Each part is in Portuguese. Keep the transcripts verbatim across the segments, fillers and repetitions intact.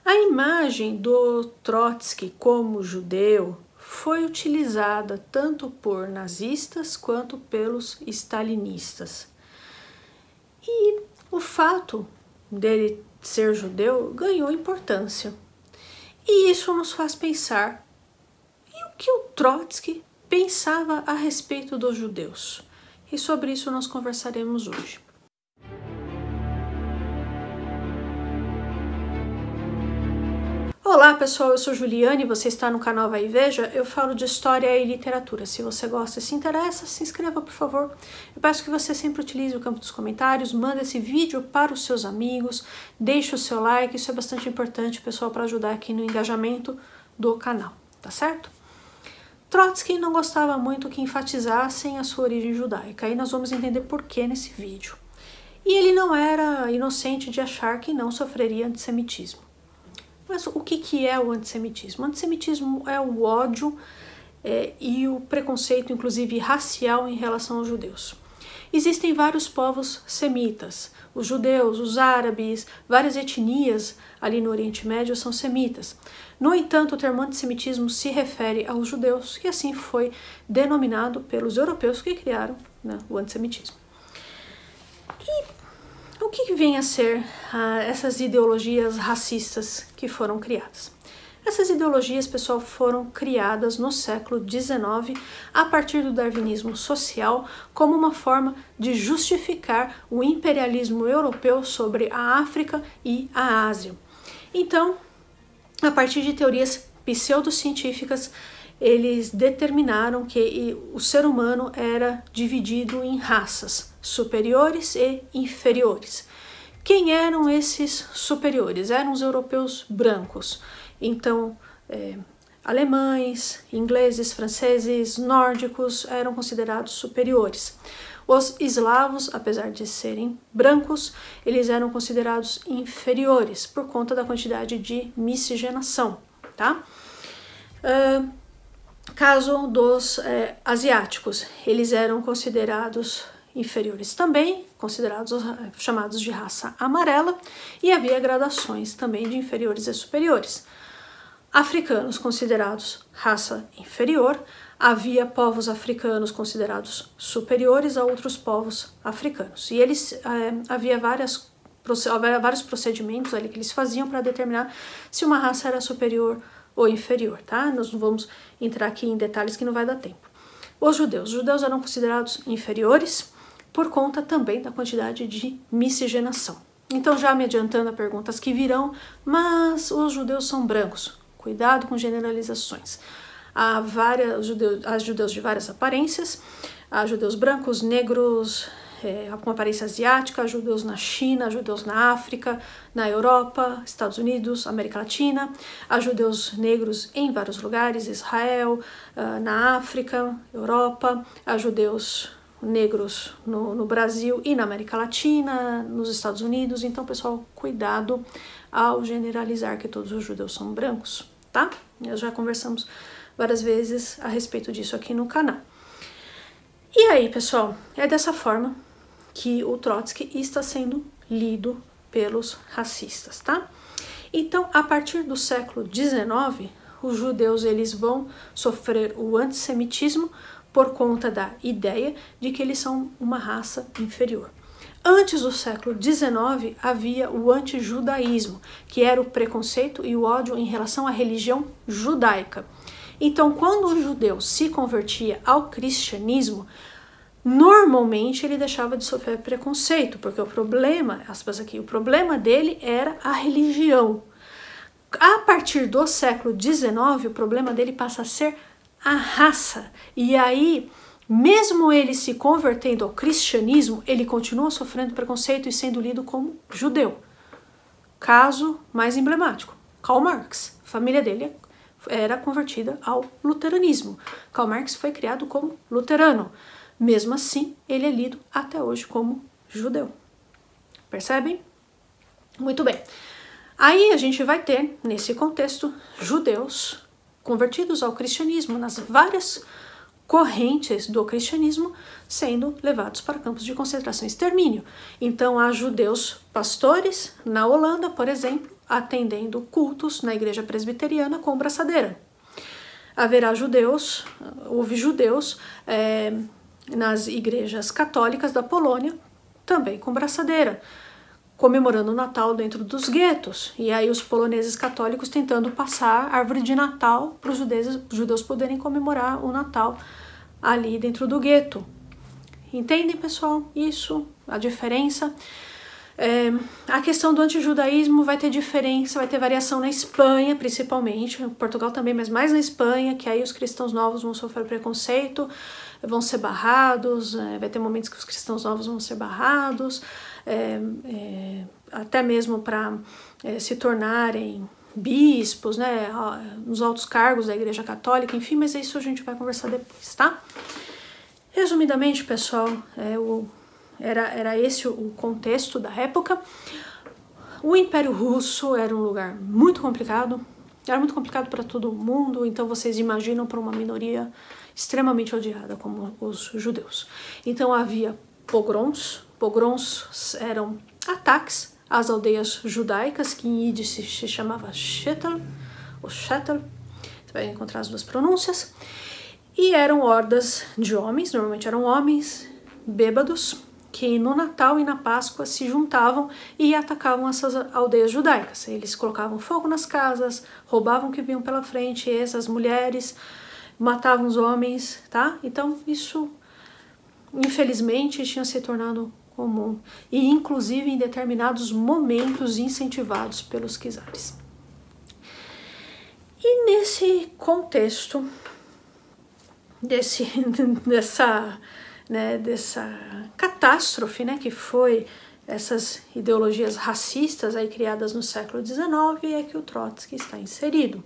A imagem do Trotsky como judeu foi utilizada tanto por nazistas quanto pelos stalinistas. E o fato dele ser judeu ganhou importância. E isso nos faz pensar em o que o Trotsky pensava a respeito dos judeus. E sobre isso nós conversaremos hoje. Olá pessoal, eu sou Juliane, você está no canal Vai e Veja. Eu falo de história e literatura. Se você gosta e se interessa, se inscreva por favor. Eu peço que você sempre utilize o campo dos comentários, manda esse vídeo para os seus amigos, deixe o seu like, isso é bastante importante, pessoal, para ajudar aqui no engajamento do canal, tá certo? Trotsky não gostava muito que enfatizassem a sua origem judaica, e nós vamos entender por que nesse vídeo. E ele não era inocente de achar que não sofreria antissemitismo. Mas o que, que é o antissemitismo? O antissemitismo é o ódio é, e o preconceito, inclusive racial, em relação aos judeus. Existem vários povos semitas. Os judeus, os árabes, várias etnias ali no Oriente Médio são semitas. No entanto, o termo antissemitismo se refere aos judeus, e assim foi denominado pelos europeus que criaram, né, o antissemitismo. E o que vem a ser ah, essas ideologias racistas que foram criadas? Essas ideologias, pessoal, foram criadas no século dezenove a partir do darwinismo social como uma forma de justificar o imperialismo europeu sobre a África e a Ásia. Então, a partir de teorias pseudocientíficas, eles determinaram que o ser humano era dividido em raças superiores e inferiores. Quem eram esses superiores? Eram os europeus brancos. Então, é, alemães, ingleses, franceses, nórdicos eram considerados superiores. Os eslavos, apesar de serem brancos, eles eram considerados inferiores por conta da quantidade de miscigenação, tá? Uh, caso dos é, asiáticos, eles eram considerados inferiores também, considerados chamados de raça amarela, e havia gradações também de inferiores e superiores. Africanos considerados raça inferior, havia povos africanos considerados superiores a outros povos africanos. E eles é, havia várias, vários procedimentos ali que eles faziam para determinar se uma raça era superior ou inferior, tá? Nós não vamos entrar aqui em detalhes que não vai dar tempo. Os judeus. Os judeus eram considerados inferiores por conta também da quantidade de miscigenação. Então, já me adiantando a perguntas que virão, mas os judeus são brancos. Cuidado com generalizações. Há várias judeus, há judeus de várias aparências, há judeus brancos, negros, é, com aparência asiática, há judeus na China, há judeus na África, na Europa, Estados Unidos, América Latina, há judeus negros em vários lugares, Israel, uh, na África, Europa, há judeus negros no, no Brasil e na América Latina, nos Estados Unidos. Então, pessoal, cuidado ao generalizar que todos os judeus são brancos, tá? Nós já conversamos várias vezes a respeito disso aqui no canal. E aí, pessoal, é dessa forma que o Trotsky está sendo lido pelos racistas, tá? Então, a partir do século dezenove, os judeus eles vão sofrer o antissemitismo por conta da ideia de que eles são uma raça inferior. Antes do século dezenove, havia o antijudaísmo, que era o preconceito e o ódio em relação à religião judaica. Então, quando o judeu se convertia ao cristianismo, normalmente ele deixava de sofrer preconceito, porque o problema, aspas aqui, o problema dele era a religião. A partir do século dezenove, o problema dele passa a ser a raça. E aí, mesmo ele se convertendo ao cristianismo, ele continua sofrendo preconceito e sendo lido como judeu. Caso mais emblemático, Karl Marx. A família dele era convertida ao luteranismo. Karl Marx foi criado como luterano. Mesmo assim, ele é lido até hoje como judeu. Percebem? Muito bem. Aí a gente vai ter, nesse contexto, judeus convertidos ao cristianismo, nas várias correntes do cristianismo, sendo levados para campos de concentração e extermínio. Então, há judeus pastores na Holanda, por exemplo, atendendo cultos na igreja presbiteriana com braçadeira. Haverá judeus, houve judeus é, nas igrejas católicas da Polônia, também com braçadeira, comemorando o Natal dentro dos guetos. E aí os poloneses católicos tentando passar árvore de Natal para os judeus, judeus poderem comemorar o Natal ali dentro do gueto. Entendem, pessoal? Isso, a diferença. É, a questão do antijudaísmo vai ter diferença, vai ter variação na Espanha, principalmente, em Portugal também, mas mais na Espanha, que aí os cristãos novos vão sofrer preconceito, vão ser barrados, é, vai ter momentos que os cristãos novos vão ser barrados, é, é, até mesmo para é, se tornarem bispos, né, nos altos cargos da Igreja Católica, enfim, mas isso a gente vai conversar depois, tá? Resumidamente, pessoal, é o Era, era esse o contexto da época. O Império Russo era um lugar muito complicado, era muito complicado para todo mundo, então vocês imaginam para uma minoria extremamente odiada como os judeus. Então havia pogroms, pogroms eram ataques às aldeias judaicas, que em Yiddish se chamava Shtetl, ou Shtetl, você vai encontrar as duas pronúncias, e eram hordas de homens, normalmente eram homens bêbados, que no Natal e na Páscoa se juntavam e atacavam essas aldeias judaicas. Eles colocavam fogo nas casas, roubavam o que vinham pela frente, essas mulheres, matavam os homens, tá? Então isso, infelizmente, tinha se tornado comum, e inclusive em determinados momentos incentivados pelos czares. E nesse contexto, desse, dessa... Né, dessa catástrofe, né, que foi essas ideologias racistas aí criadas no século dezenove, é que o Trotsky está inserido.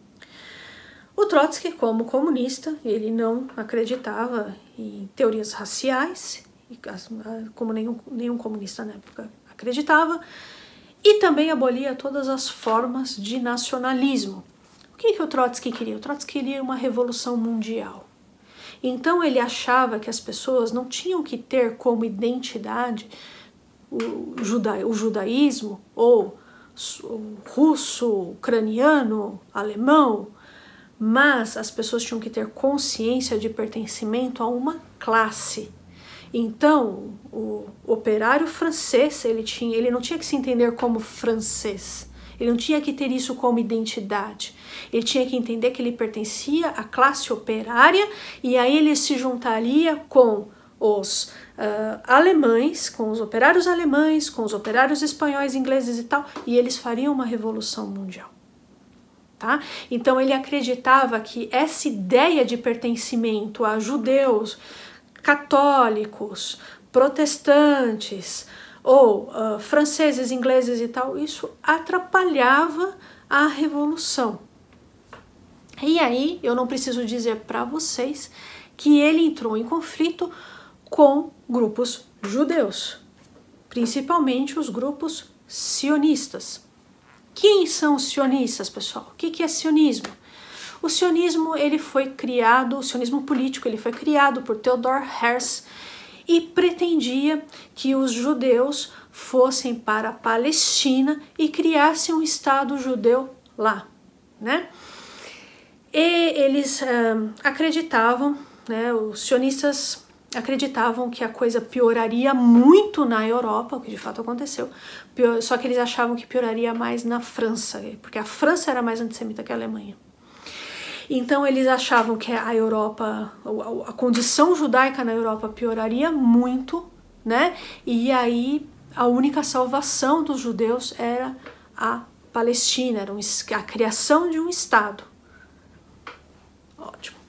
O Trotsky, como comunista, ele não acreditava em teorias raciais, como nenhum, nenhum comunista na época acreditava, e também abolia todas as formas de nacionalismo. O que, que o Trotsky queria? O Trotsky queria uma revolução mundial. Então ele achava que as pessoas não tinham que ter como identidade o, juda, o judaísmo, ou o russo, ucraniano, alemão, mas as pessoas tinham que ter consciência de pertencimento a uma classe. Então o operário francês, ele, tinha, ele não tinha que se entender como francês, ele não tinha que ter isso como identidade. Ele tinha que entender que ele pertencia à classe operária, e aí ele se juntaria com os uh, alemães, com os operários alemães, com os operários espanhóis, ingleses e tal, e eles fariam uma revolução mundial. Tá? Então ele acreditava que essa ideia de pertencimento a judeus, católicos, protestantes, ou uh, franceses, ingleses e tal, isso atrapalhava a revolução. E aí, eu não preciso dizer para vocês que ele entrou em conflito com grupos judeus, principalmente os grupos sionistas. Quem são os sionistas, pessoal? O que, que é sionismo? O sionismo, ele foi criado, o sionismo político, ele foi criado por Theodor Herzl, e pretendia que os judeus fossem para a Palestina e criassem um Estado judeu lá, né? E eles uh, acreditavam, né, os sionistas acreditavam que a coisa pioraria muito na Europa, o que de fato aconteceu, pior, só que eles achavam que pioraria mais na França, porque a França era mais antissemita que a Alemanha. Então eles achavam que a Europa, a condição judaica na Europa pioraria muito, né? E aí a única salvação dos judeus era a Palestina, era um, a criação de um Estado. Ótimo.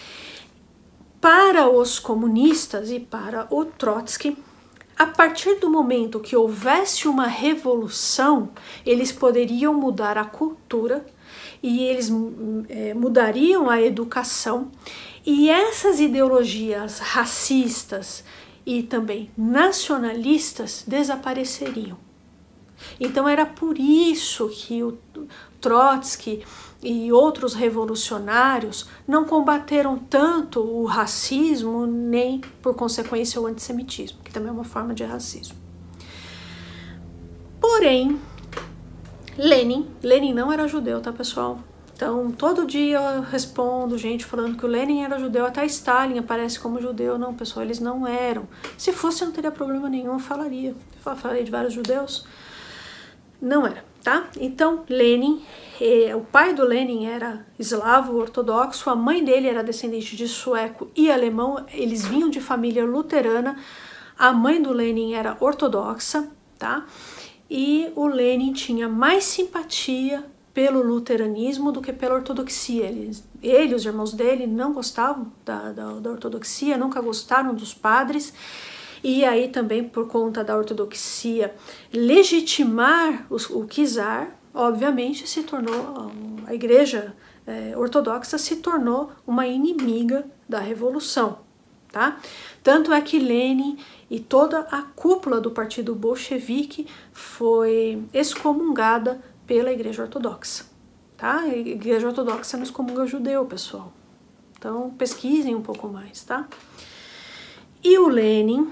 Para os comunistas e para o Trotsky, a partir do momento que houvesse uma revolução, eles poderiam mudar a cultura, e eles é, mudariam a educação, e essas ideologias racistas e também nacionalistas desapareceriam. Então era por isso que o Trotsky e outros revolucionários não combateram tanto o racismo, nem por consequência o antissemitismo, que também é uma forma de racismo. Porém, Lenin, Lenin não era judeu, tá, pessoal? Então, todo dia eu respondo gente falando que o Lenin era judeu, até Stalin aparece como judeu. Não, pessoal, eles não eram. Se fosse, eu não teria problema nenhum, eu falaria. Eu falei de vários judeus. Não era, tá? Então, Lenin, eh, o pai do Lenin era eslavo ortodoxo, a mãe dele era descendente de sueco e alemão, eles vinham de família luterana, a mãe do Lenin era ortodoxa, tá? E o Lenin tinha mais simpatia pelo luteranismo do que pela ortodoxia. Ele, ele os irmãos dele não gostavam da, da, da ortodoxia, nunca gostaram dos padres, e aí também por conta da ortodoxia legitimar os, o czar, obviamente se tornou, a igreja é, ortodoxa se tornou uma inimiga da revolução, tá? Tanto é que Lenin e toda a cúpula do partido bolchevique foi excomungada pela igreja ortodoxa, tá? A igreja ortodoxa não excomunga judeu, pessoal. Então pesquisem um pouco mais, tá? E o Lenin,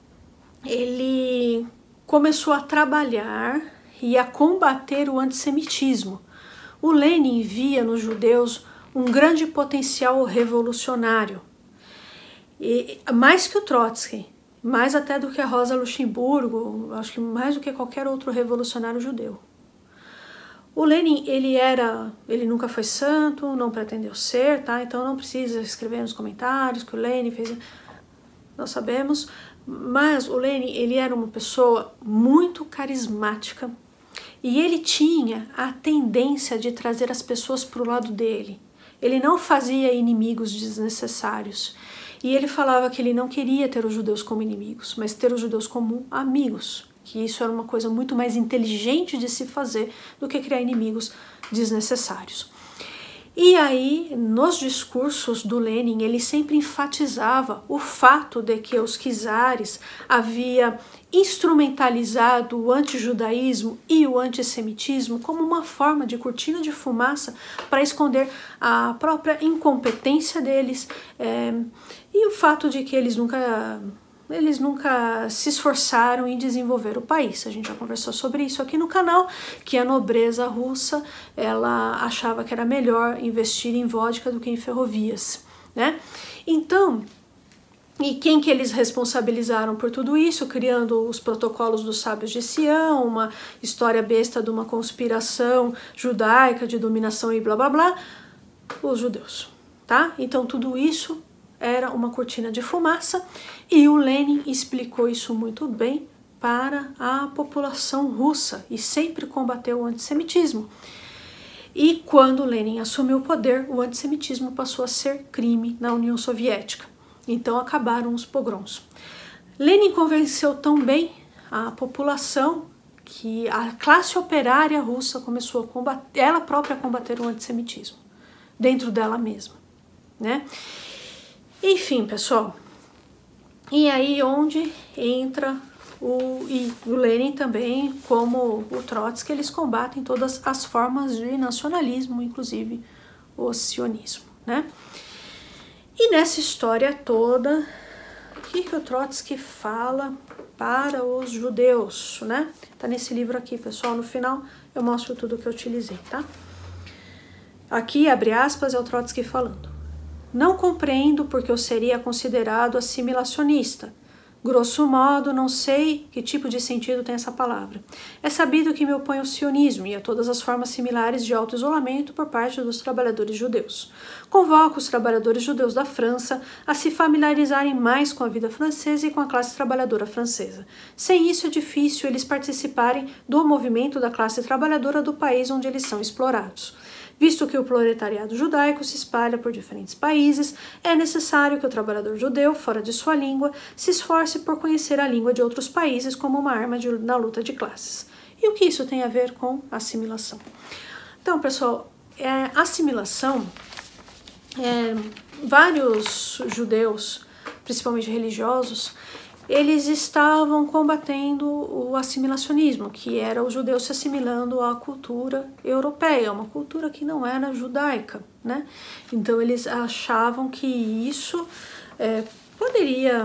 ele começou a trabalhar e a combater o antissemitismo. O Lenin via nos judeus um grande potencial revolucionário, e mais que o Trotsky, mais até do que a Rosa Luxemburgo, acho que mais do que qualquer outro revolucionário judeu. O Lenin, ele era, ele nunca foi santo, não pretendeu ser, tá? Então não precisa escrever nos comentários que o Lenin fez, nós sabemos, mas o Lenin, ele era uma pessoa muito carismática e ele tinha a tendência de trazer as pessoas para o lado dele. Ele não fazia inimigos desnecessários. E ele falava que ele não queria ter os judeus como inimigos, mas ter os judeus como amigos, que isso era uma coisa muito mais inteligente de se fazer do que criar inimigos desnecessários. E aí, nos discursos do Lenin, ele sempre enfatizava o fato de que os czares haviam instrumentalizado o antijudaísmo e o antissemitismo como uma forma de cortina de fumaça para esconder a própria incompetência deles, é, e o fato de que eles nunca, eles nunca se esforçaram em desenvolver o país. A gente já conversou sobre isso aqui no canal, que a nobreza russa, ela achava que era melhor investir em vodka do que em ferrovias, né? Então, e quem que eles responsabilizaram por tudo isso, criando os protocolos dos sábios de Sião, uma história besta de uma conspiração judaica de dominação e blá blá blá? Os judeus, tá? Então tudo isso era uma cortina de fumaça e o Lenin explicou isso muito bem para a população russa e sempre combateu o antissemitismo. E quando Lenin assumiu o poder, o antissemitismo passou a ser crime na União Soviética. Então acabaram os pogroms. Lenin convenceu tão bem a população que a classe operária russa começou a combater, ela própria a combater o antissemitismo, dentro dela mesma, né? Enfim, pessoal, e aí onde entra o, e o Lenin também, como o Trotsky, eles combatem todas as formas de nacionalismo, inclusive o sionismo, né? E nessa história toda, o que, que o Trotsky fala para os judeus, né? Tá nesse livro aqui, pessoal, no final eu mostro tudo que eu utilizei, tá? Aqui, abre aspas, é o Trotsky falando. Não compreendo porque eu seria considerado assimilacionista. Grosso modo, não sei que tipo de sentido tem essa palavra. É sabido que me opõe ao sionismo e a todas as formas similares de auto-isolamento por parte dos trabalhadores judeus. Convoco os trabalhadores judeus da França a se familiarizarem mais com a vida francesa e com a classe trabalhadora francesa. Sem isso, é difícil eles participarem do movimento da classe trabalhadora do país onde eles são explorados. Visto que o proletariado judaico se espalha por diferentes países, é necessário que o trabalhador judeu, fora de sua língua, se esforce por conhecer a língua de outros países como uma arma de, na luta de classes. E o que isso tem a ver com assimilação? Então, pessoal, é, assimilação, é, vários judeus, principalmente religiosos, eles estavam combatendo o assimilacionismo, que era os judeus se assimilando à cultura europeia, uma cultura que não era judaica, né? Então eles achavam que isso é, poderia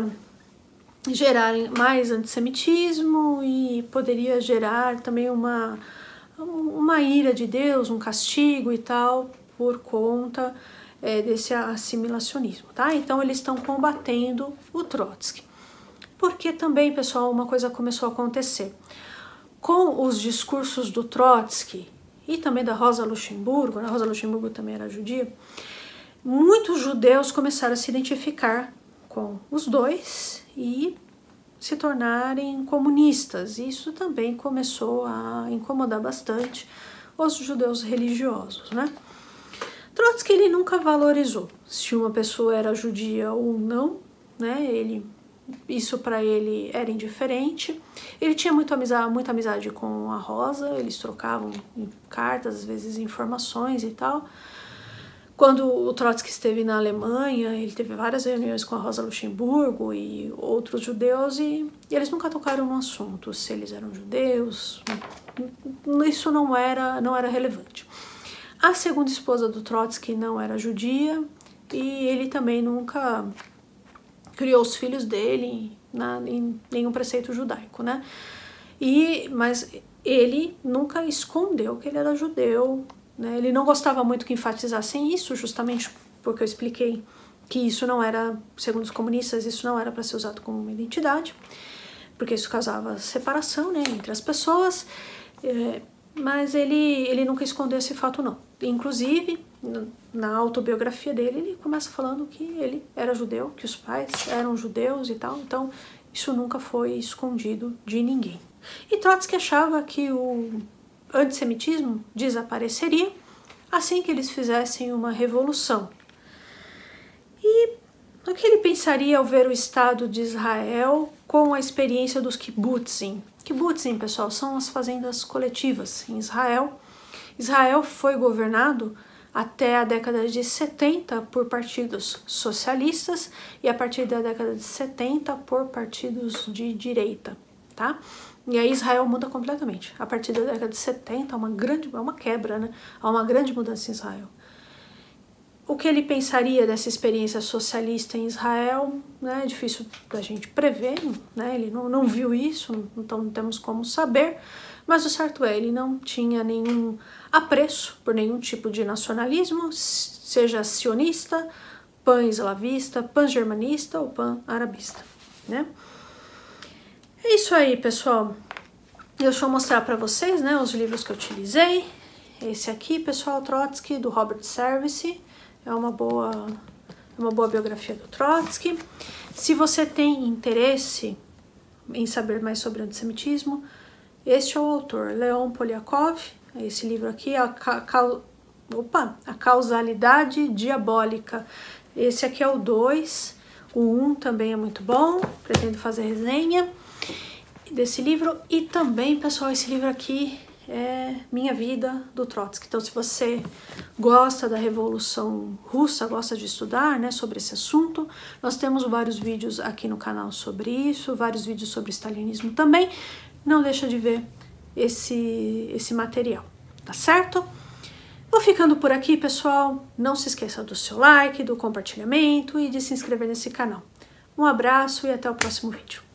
gerar mais antissemitismo e poderia gerar também uma, uma ira de Deus, um castigo e tal, por conta é, desse assimilacionismo, tá? Então eles estão combatendo o Trotsky. Porque também, pessoal, uma coisa começou a acontecer. Com os discursos do Trotsky e também da Rosa Luxemburgo, a Rosa Luxemburgo também era judia, muitos judeus começaram a se identificar com os dois e se tornarem comunistas. Isso também começou a incomodar bastante os judeus religiosos, né? Trotsky, ele nunca valorizou se uma pessoa era judia ou não, né? Ele, isso para ele era indiferente. Ele tinha muito amizade, muita amizade com a Rosa, eles trocavam cartas, às vezes informações e tal. Quando o Trotsky esteve na Alemanha, ele teve várias reuniões com a Rosa Luxemburgo e outros judeus e, e eles nunca tocaram no assunto, se eles eram judeus, isso não era, não era relevante. A segunda esposa do Trotsky não era judia e ele também nunca criou os filhos dele na, em nenhum preceito judaico, né? E, mas ele nunca escondeu que ele era judeu, né? Ele não gostava muito que enfatizassem isso, justamente porque eu expliquei que isso não era, segundo os comunistas, isso não era para ser usado como uma identidade, porque isso causava separação, né, entre as pessoas, é, mas ele, ele nunca escondeu esse fato, não. Inclusive, na autobiografia dele, ele começa falando que ele era judeu, que os pais eram judeus e tal, então isso nunca foi escondido de ninguém. E Trotsky achava que o antissemitismo desapareceria assim que eles fizessem uma revolução. E o que ele pensaria ao ver o Estado de Israel com a experiência dos kibbutzim? Kibbutzim, pessoal, são as fazendas coletivas em Israel. Israel foi governado até a década de setenta por partidos socialistas e a partir da década de setenta por partidos de direita, tá? E aí Israel muda completamente. A partir da década de setenta, há uma grande, há uma quebra, né? Há uma grande mudança em Israel. O que ele pensaria dessa experiência socialista em Israel, né? É difícil da gente prever, né? Ele não, não viu isso, então não temos como saber. Mas o certo é, ele não tinha nenhum apreço por nenhum tipo de nacionalismo, seja sionista, pan-eslavista, pan-germanista ou pan-arabista, né? É isso aí, pessoal. Deixa eu mostrar para vocês, né, os livros que eu utilizei. Esse aqui, pessoal, Trotsky, do Robert Service. É uma boa, uma boa biografia do Trotsky. Se você tem interesse em saber mais sobre antissemitismo, este é o autor, Leon Poliakov. Esse livro aqui, a, ca, opa, a Causalidade Diabólica. Esse aqui é o dois. O um também é muito bom. Pretendo fazer resenha desse livro. E também, pessoal, esse livro aqui é Minha Vida, do Trotsky. Então, se você gosta da Revolução Russa, gosta de estudar, né, sobre esse assunto, nós temos vários vídeos aqui no canal sobre isso, vários vídeos sobre stalinismo também. Não deixa de ver esse, esse material, tá certo? Vou ficando por aqui, pessoal. Não se esqueça do seu like, do compartilhamento e de se inscrever nesse canal. Um abraço e até o próximo vídeo.